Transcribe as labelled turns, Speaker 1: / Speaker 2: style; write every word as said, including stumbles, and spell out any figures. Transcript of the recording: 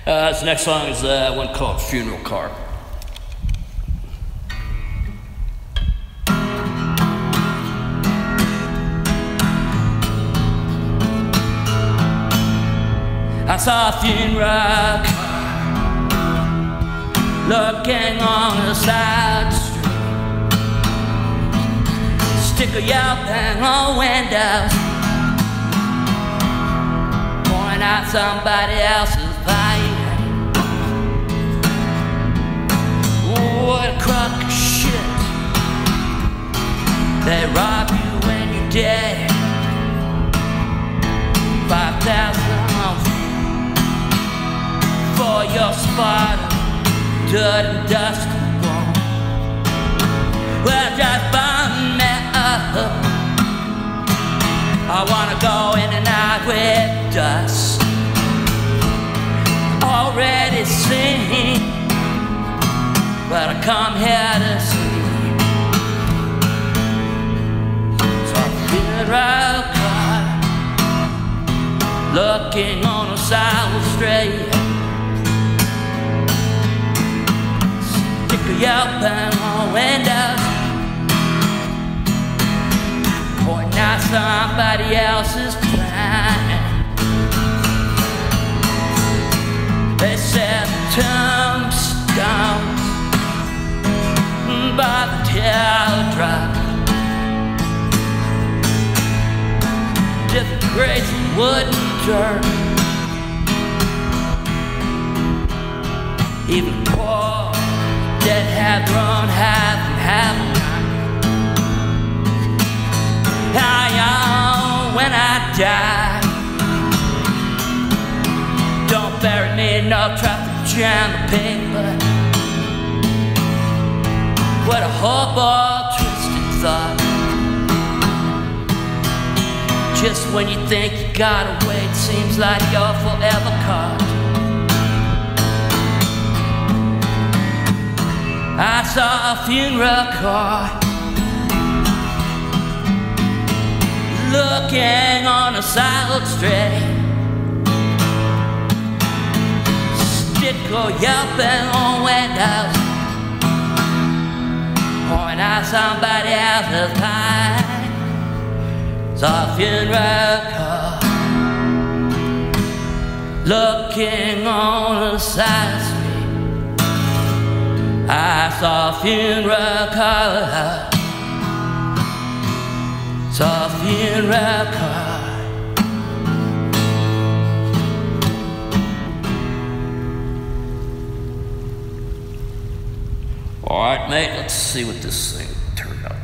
Speaker 1: Uh, this next song is uh, one called Funeral Car. I saw a funeral car looking on the side street, stick a yelping on windows, pouring out somebody else's fight. What a crock of shit. They rob you when you're dead. Five thousand for your spot of dirt and dust and bone. Well, just burn me up. I wanna go in and out with dust. Already seen, but I come here to see. So I funeral car looking on a side street, stick a yelping on windows, pointing out somebody else's plan. They said tombstones by the teardrops, different grades of wood and dirt. Even poor that have their own have and have none. I know when I die, don't bury me in no traffic jam of paper. What a horrible, twisted thought. Just when you think you gotta wait, seems like you're forever caught. I saw a funeral car looking on a side street, stick or yelping on windows, pouring out somebody else's pie. Saw a funeral car looking on a side street. I saw a funeral car, saw a funeral car. All right, mate, let's see what this thing turned out.